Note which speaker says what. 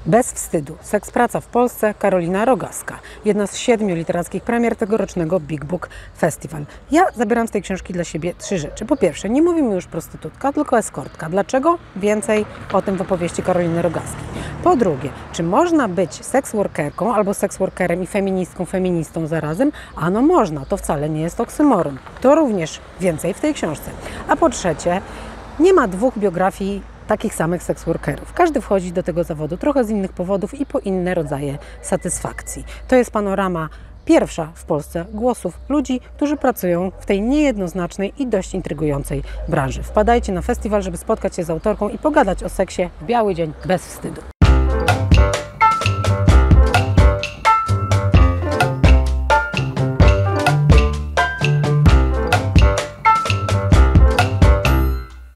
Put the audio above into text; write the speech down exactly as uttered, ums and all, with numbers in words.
Speaker 1: Bez wstydu. Seks, praca w Polsce. Karolina Rogaska. Jedna z siedmiu literackich premier tegorocznego Big Book Festival. Ja zabieram z tej książki dla siebie trzy rzeczy. Po pierwsze, nie mówimy już prostytutka, tylko eskortka. Dlaczego? Więcej o tym w opowieści Karoliny Rogaskiej. Po drugie, czy można być seksworkerką albo seksworkerem i feministką, feministą zarazem? Ano można, to wcale nie jest oksymoron. To również więcej w tej książce. A po trzecie, nie ma dwóch biografii takich samych seksworkerów. Każdy wchodzi do tego zawodu trochę z innych powodów i po inne rodzaje satysfakcji. To jest panorama pierwsza w Polsce głosów ludzi, którzy pracują w tej niejednoznacznej i dość intrygującej branży. Wpadajcie na festiwal, żeby spotkać się z autorką i pogadać o seksie w biały dzień bez wstydu.